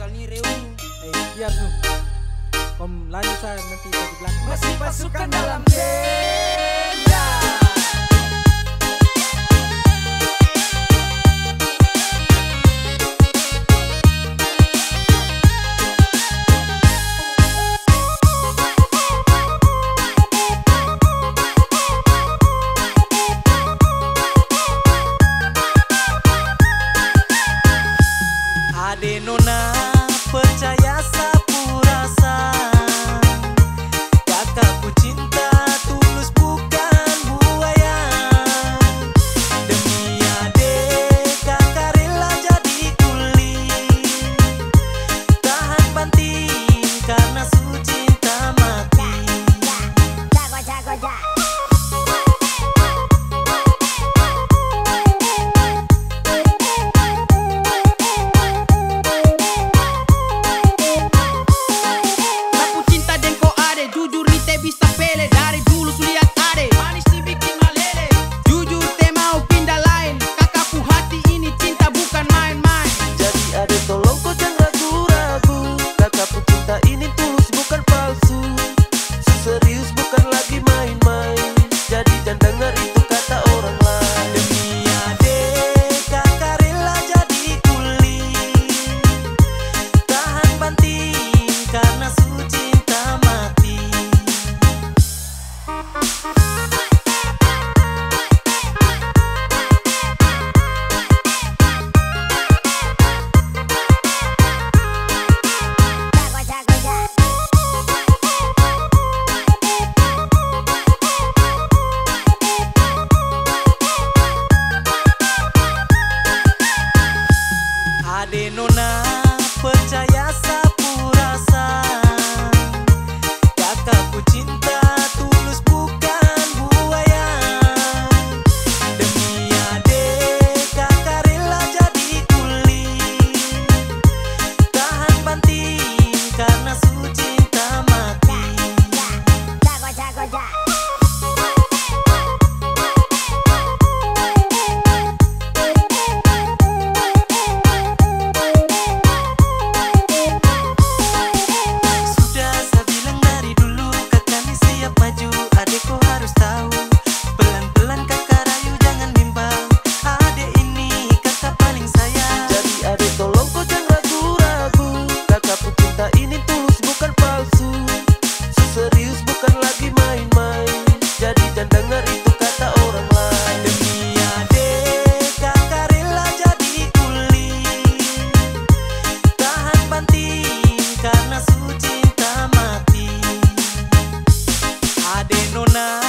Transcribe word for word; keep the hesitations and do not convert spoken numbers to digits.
kali ini reuni. Eh, biar tuh. Kom lanjut saya nanti saya di belakang. Masih pasukan dalam tenda. Ade nona percaya sapu rasa, kakakku cinta tulus bukan buaya. Demi ade kakak rela jadi kuli, tahan banting karena su cinta mati. Jago jago jago. Bisa pele dari dulu su lihat ade manis dibikin malele. Jujur te mau pindah lain, kakakku hati ini cinta bukan main-main. Jadi ade tolong kau jangan ragu-ragu, kakakku cinta ini tulus bukan palsu. Serius bukan lagi main-main, jadi jangan dengar itu kata orang lain. Demi ade kakak rela jadi kuli, tahan banting karena su cinta mati. Ade nona percaya sapu rasa, kakakku cinta tulus bukan buaya. Demi ade kakak rela jadi kuli, tahan banting karena su cinta mati. Jago jago jago. Serius bukan lagi main-main, jadi jangan dengar itu kata orang lain. Demi ade kakak rela jadi kuli, tahan banting karena su cinta mati. Ade nona